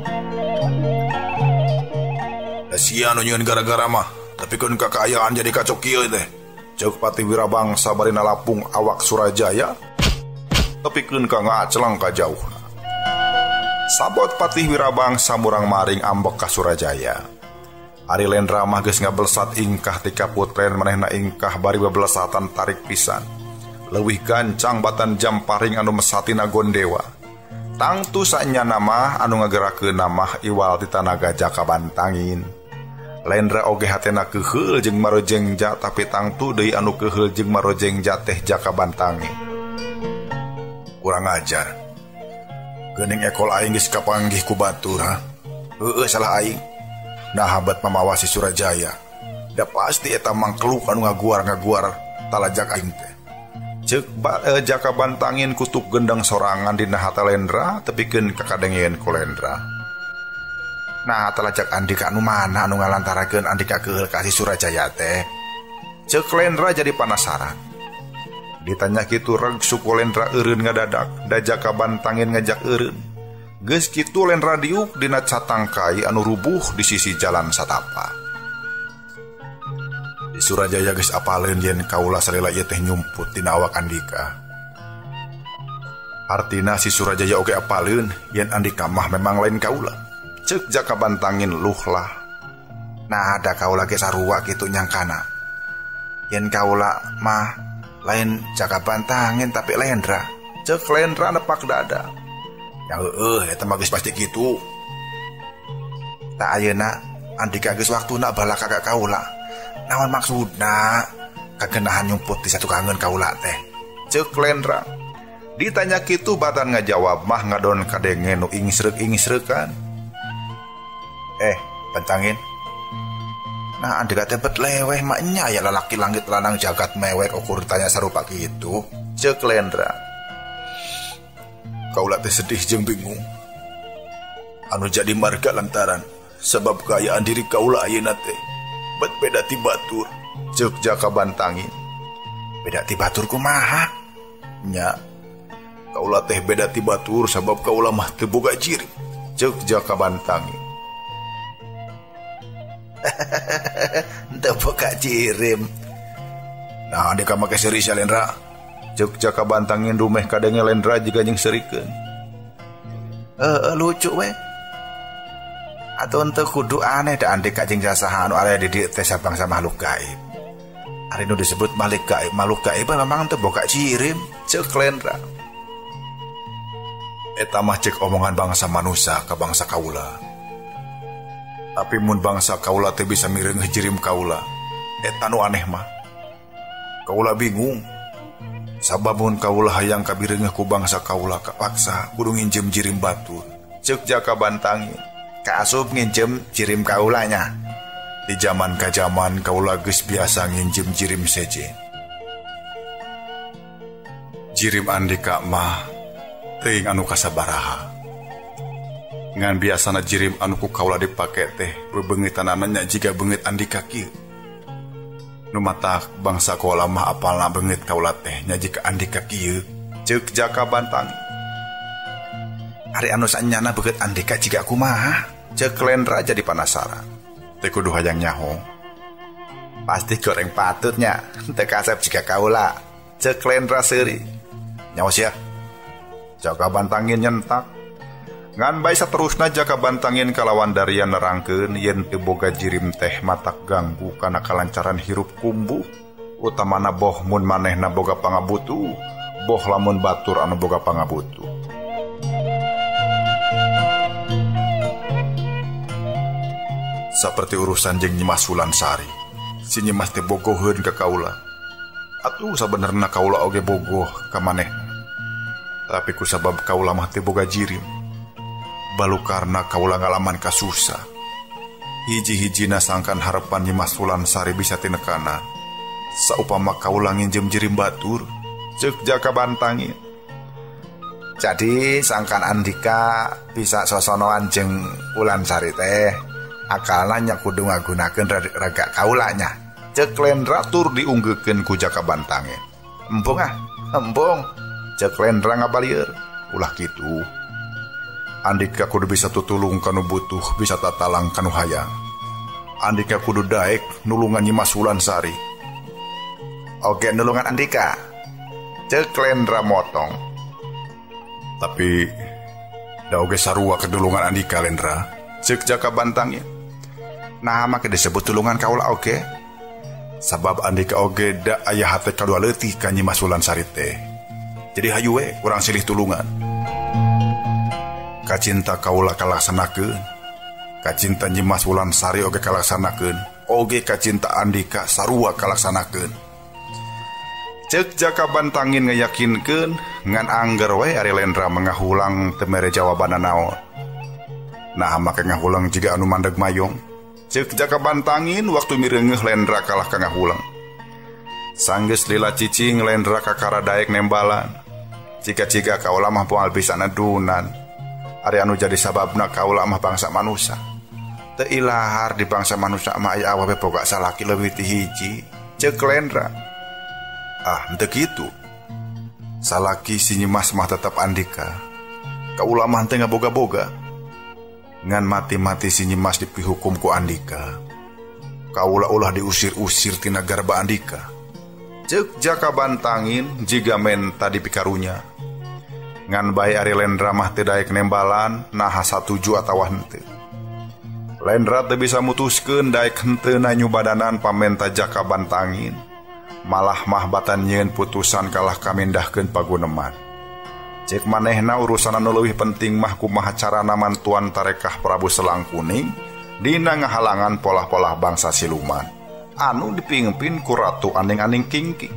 Da sia nu nyieun gara-gara mah, tapi kun kakaayaan jadi kacau kieu teh. Ceuk Patih Wirabangsa bari nalapung awak Surajaya. Tapi kun ka ngaclang ka jauh. Sabot Patih Wirabangsa murang maring ambek ka Surajaya. Ari Lendra mah geus ngabelsat ingkah ti kaputren manehna ingkah bari babelesatan tarik pisan. Leuwih gancang batan Jamparing anu mesatina Gondewa. Tangtu sanyana mah anu ngagerakeun mah iwal ti Tanaga Jaka Bantangin. Lendra oge hatena keheul jeung Marojengja tapi tangtu deui anu keheul jeung Marojengja teh Jaka Bantangin. Kurang ajar. Geuning ekol aing geus kapanggih ku batur ha. Heueuh salah aing. Nah habat mamawasi Surajaya. Da pasti eta mangkeluk anu ngaguar-ngaguar talajak aing teh. Ceuk Jaka Bantangin kutuk gendang sorangan dina hata Lendra tepikeun kakadengieun ku Lendra. Nah talajak Andika anu mana anu ngalantarakeun Andika keheul ka si Surajaya teh. Ceuk Lendra jadi penasaran. Ditanya kitu reg suku Lendra eureun ngadadak, da Jaka Bantangin ngajak eureun. Geus kitu Lendra diuk dina catangkai anu rubuh di sisi jalan Satapa. Di Surajaya geus apaleun yen kaula salila ieu teh nyumput dina awak Andika. Artina si Surajaya oge apaleun yen Andika mah memang lain kaula. Ceuk Jaka Bantangin luhlah. Nah ada kaula ge sarua kitu nyangkana. Yen kaula mah lain Jaka Bantangin tapi Lendra. Ceuk Lendra nepak dada. Ya heueuh eta mah geus pasti kitu. Tak ayeuna Andika geus waktuna bala kakak kaula. Naon maksudna? Kagenahan nyumput di satu kangen kaula teh. Ceuk Lendra. Ditanya kitu batan ngajawab mah ngadon kadenge nu ingisreuk-ingisreukan. Bantangin. Nah Andika teh bet leweh mah nya aya lalaki langit lanang jagat mewek ukur tanya sarupa kitu. Ceuk Lendra. Kaula teh sedih jeung bingung. Anu jadi marga lantaran sebab kaayaan diri kaula ayeuna teh bet beda ti batur. Ceuk Jaka Bantangin. Beda ti batur kumaha? Nya kaula teh beda ti batur sabab kaula mah teu boga ciri. Ceuk Jaka Bantangin. Teu boga cirim. Nah Andika make serius ya Lendra. Ceuk Jaka Bantangin rumeh kadenge Lendra jiga jeung serikeun. Lucu we. Atuh teu kudu aneh da Andika jeung sasaha anu aya di dieu teh sabangsa makhluk gaib. Ari nu disebut makhluk gaib memang teu boga cirim. Ceuk Lendra. Eta mah ceuk omongan bangsa manusia ka bangsa kaula. Tapi mun bangsa kaula teh bisa mireungeuh jirim kaula. Eta nu aneh mah. Kaula bingung. Sabab mun kaula hayang kabireungeuh ku bangsa kaula kapaksa kudu nginjem jirim batur. Ceuk Jaka Bantangin. Kaasup nginjem jirim kaula nya. Di zaman ka zaman kaula geus biasa nginjem jirim seje. Jirim Andika mah teuing anu kasabaraha. Ngan biasana jirim anu ku kaula dipake teh bebeungitanana nya jiga beungeut Andika kieu. Nu matak bangsa kaula mah apalna beungeut kaula teh nya jika Andika kieu. Ceuk Jaka Bantangin. Ari anu sanyana beungeut Andika jiga kumaha? Ceuk Lendra jadi penasaran. Teu kudu hayang nyaho. Pasti goreng patutnya teu kasep jiga kaula. Ceuk Lendra seuri. Nyaos ya. Jaka Bantangin nyentak. Ngan bae saterusna Jaka Bantangin kalawan darian nerangkeun yen teu boga jirim teh matak ganggu kana kalancaran hirup kumbuh. Utamana boh mun manehna boga pangabutuh, boh lamun batur anu boga pangabutuh. Seperti urusan jeung Nyimas Wulansari, si Nyimas teh bogoheun ka kaula. Atuh sabenerna kaula oge bogoh ka maneh. Tapi kusabab kaula mah teh boga jirim, balukarna kaula ngalaman kasusah. Hiji-hijina sangkan harapan Nyimas Wulansari bisa tinekana. Saupama kaula nginjem jirim batur, ceuk Jaka Bantangin. Jadi sangkan Andika bisa sosonoan jeung Wulansari teh, akalna nya kudu ngagunakeun raga kaulanya. Ceuk Lendra tur diunggeukeun ku Jaka Bantangin. Empung ceuk Lendra ngabalieur. Ulah kitu, Andika kudu bisa tutulung kanu butuh, bisa tatalang kanu hayang. Andika kudu daek nulungan Nyimas Wulansari. Oke, nulungan Andika, ceuk Lendra motong. Tapi da oge sarua kedulungan Andika Lendra, ceuk Jaka Bantangin. Nah maka disebut tulungan kaula oge, sabab Andika oge da aya hate kadua leutik ka Nyimas Wulansari teh. Jadi hayu we urang silih tulungan. Kacinta kaula kalaksanakeun, kacinta Nyimas Wulansari oge kalaksanakeun, oge kacinta Andika sarua kalaksanakeun. Ceuk Jaka Bantangin ngayakinkeun ngan angger we Ari Lendra mengahulang teu mere jawabanna naon. Nah make ngahulang jiga anu mandeg mayong. Ceuk Jaka Bantangin waktu mireungeuh Lendra kalah ka ngahulang. Sanggeus lila cicing Lendra kakara daek nembalan. Jika kaula mah moal bisa nadunan. Ari anu jadi sababna kaula mah bangsa manusia. Teu ilahar di bangsa manusia mah aya awewe boga salaki leuwih ti hiji. Ceuk Lendra. Henteu kitu. Salaki si Nyimas mah tetap Andika. Kaula mah teu ngaboga-boga. Ngan mati-mati si Nyimas dipihukum ku Andika. Kaula ulah diusir-usir ti nagara Andika. Ceuk Jaka Bantangin jiga menta dipikarunya. Ngan bae Ari Lendra mah teu daek nembalan naha satuju atawa henteu. Lendra teu bisa mutuskeun daek henteu na nyubadanan pamenta Jaka Bantangin. Malah mah batan nyeun putusan kalah kamindahkeun paguneman. Cek manehna urusan anu leuwih penting mah kumaha carana mantuan tarekah Prabu Selangkuning dina ngahalangan polah-polah bangsa siluman anu dipingpin ku Ratu Aning-Aning Kingking.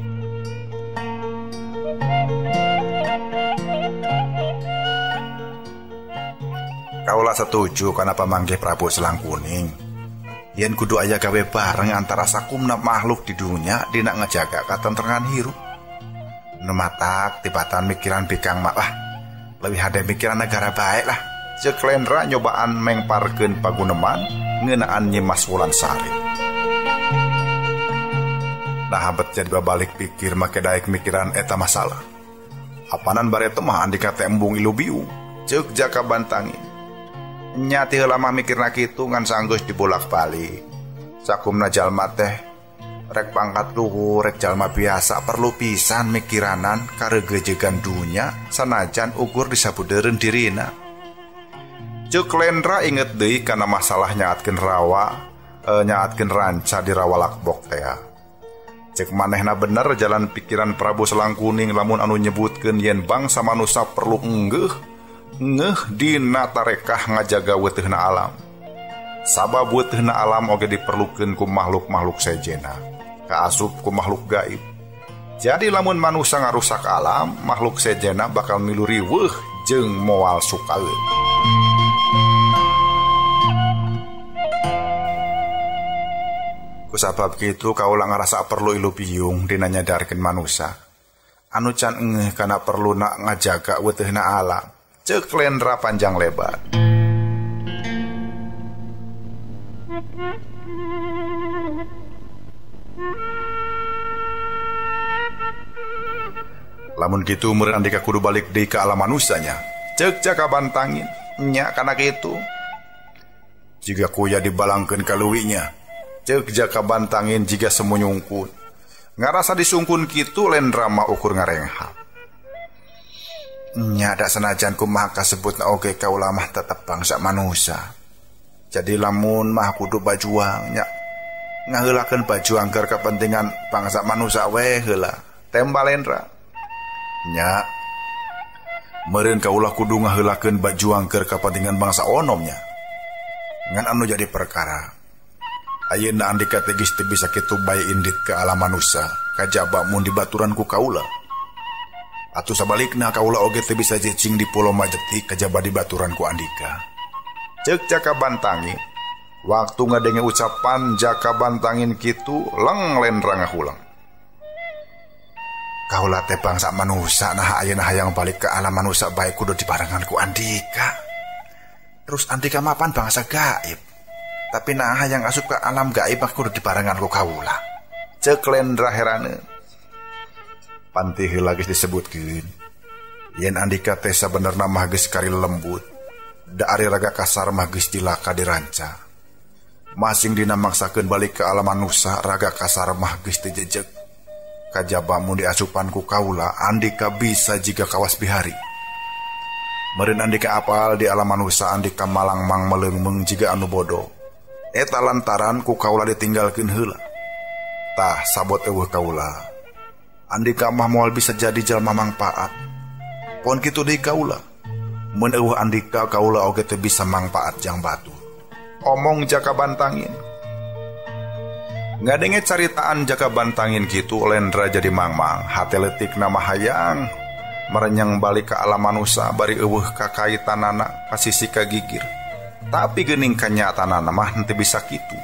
Kaula setuju kana pamanggih Prabu Selangkuning. Yen kudu aya gawe bareng antara sakumna makhluk di dunia dina ngajaga katentrengan hirup. Nu matak tibatan mikiran bikang mah leuwih hade mikiran negara baik lah. Ceuk Lendra nyobaan mengparkeun paguneman ngeunaan Nyimas Wulansari. Nah habet jadi babalik pikir make daek mikiran eta masalah. Apanan bare teu mah Andika teh embung ilu biung. Ceuk Jaka Bantangin. Nya ti heula mah mikirna kitu ngan sanggeus dibolak-balik. Sakumna jalma teh rek pangkat luhur, rek jalma biasa perlu pisan mikiranan karegejegan dunya sanajan ukur disabudeureun dirina. Ceuk Lendra inget deui kana masalah nyaatkeun nyaatkeun ranca di rawa Lakbok teh. Cek manehna bener jalan pikiran Prabu Selangkuning lamun anu nyebutkeun yen bangsa manusia perlu ngeuh dina tarekah ngajaga weuteuna alam. Sabab weuteuna alam oge diperlukeun ku makhluk-makhluk sejena, kaasup ku makhluk gaib. Jadi lamun manusia ngarusak alam, makhluk sejena bakal milu riweuh jeung moal sukaeun. Kusabab kitu kaula ngarasa perlu ilu biung dina nyadarkeun manusia anu can engeuh kana perluna ngajaga weuteuna alam. Ceuk Lendra panjang lebar. Lamun kitu meureun Andika kudu balik deui ka alam manusanya. Ceuk Jaka Bantangin. Nya kana kitu. Jiga kuya dibalangkeun ka leuwinya. Ceuk Jaka Bantangin jiga semu nyungkun. Ngarasa disungkun kitu Lendra mah ukur ngarenghap. Nya da sanajan kumaha kasebutna oge kaula mah tetep bangsa manusia. Jadi lamun mah kudu bajuang nya ngaheulakeun bajuang keur kepentingan bangsa manusia we heula. Tembal Lendra. Nya meureun kaula kudu ngaheulakeun bajuang keur kepentingan bangsa onomnya. Ngan anu jadi perkara Ayeuna Andika tegis teu bisa kitu bae indit ke alam manusia kajaba mun dibaturan ku kaula. Atuh sabalikna kaula oge teu bisa cicing di Pulau Majeti kajaba dibaturan ku Andika. Ceuk Jaka Bantangin. Waktu ngadenge ucapan Jaka Bantangin kitu lenglendra ngahulang. Kaula teh bangsa manusia nah ayeuna hayang balik ke alam manusia bae kudu dibarengan ku Andika. Terus Andika mapan bangsa gaib. Tapi nah hayang asup ke alam gaib mah kudu dibarengan ku kaula. Ceuk Lendra heraneun. Panti heula geus disebutkeun. Yen Andika teh sabenerna mah geus kari lembut. Da ari raga kasar mah geus dilaka diranca. Masing dina maksakeun balik ke alam manusia raga kasar mah geus teu jejeg. Kajaba mun diasupan ku kaula Andika bisa jiga kawas bihari. Meureun Andika apal di alam manusia Andika malangmang meleungmeung jiga anu bodoh. Eta lantaran ku kaula ditinggalkeun heula. Tah sabot eueuh kaula. Andika mah moal bisa jadi jalma mangpaat. Pon kitu deui kaula. Mun eueuh Andika kaula oge teu bisa mangpaat jang batur. Omong Jaka Bantangin. Ngadenge caritaan Jaka Bantangin gitu Lendra jadi mangmang. Hate leutik nama hayang merenyang balik ke alam manusia bari eueuh kakaitanana kasisi kagigir. Tapi geuning kanyatanana mah henteu bisa kitu.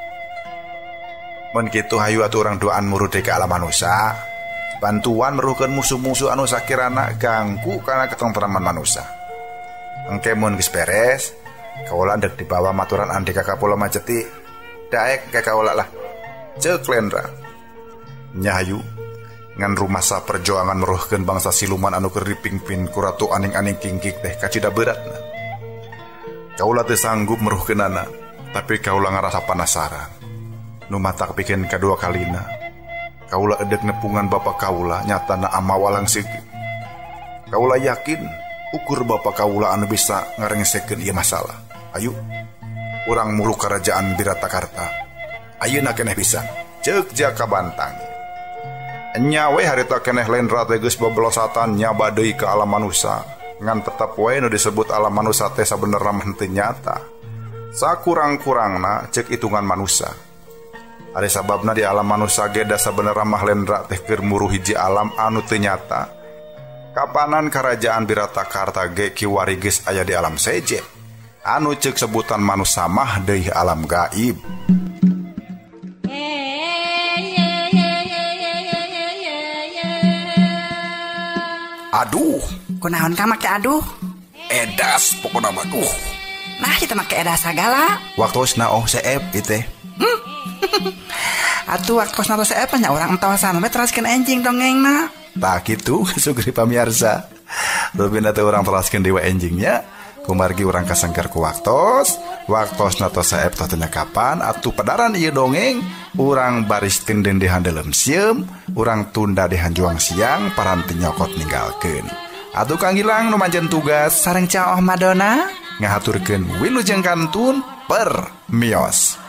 Mun kitu hayu atuh urang doaan murude ke alam manusia. Bantuan meruhkeun musuh-musuh anu sakirana ganggu kana ketenteraman manusia. Engke mun geus beres, kaula dek dibawa maturan Andika ka Pulau Majeti. Daek ke kaula lah. Ceuk Lendra. Nyahayu ngan rumasa perjuangan meruhkeun bangsa siluman anu keur dipingpin ku Ratu Aning-Aning Kingkik teh kacida beratna. Kaula teu sanggup meruhkeunana, tapi kaula ngarasa penasaran. Nu matak pikeun kadua kalina. Kaula edek nepungan bapa kaula nyatana amawalang seugeu. Kaula yakin ukur bapa kaula anu bisa ngarengsekeun ieu masalah. Ayo, urang mulu kerajaan Biratakarta. Ayeuna keneh pisan, ceuk Jaka Bantangin. Nya we harita keneh Lendra teh geus babelosatan nyaba deui ka alam manusia. Ngan tetep we nu disebut alam manusia teh sabenerna mah teu nyata. Sakurang-kurangna ceuk hitungan manusia. Ari sababna di alam manusia ge da sabenerna mah Lendra teh keur muruh hiji alam anu teu nyata. Kapanan kerajaan Biratakarta ge kiwari geus aya di alam seje. Anu ceuk sebutan manusia mah deui alam gaib. Aduh, Kunaon ka make aduh? edas pokona mah. Nah kita make edas sagala. Waktosna seep ieu teh. Atuh waktosna teh seep nya urang entosan we teraskeun enjing dongengna. Tah kitu sugri pamirsa. Rubina teh urang teraskeun dewa enjingnya. Kumargi urang kasengker ku waktos. Waktosna tos seep teh tanya kapan atuh padaran ieu dongeng. Urang baris tindeng di handeuleum sieum, urang tunda di hanjuang siang paranti nyokot ninggalkeun. Atuh Kang Gilang nu manjen tugas Sareng Caoh Madonna ngahaturkeun wilujeng kantun per mios.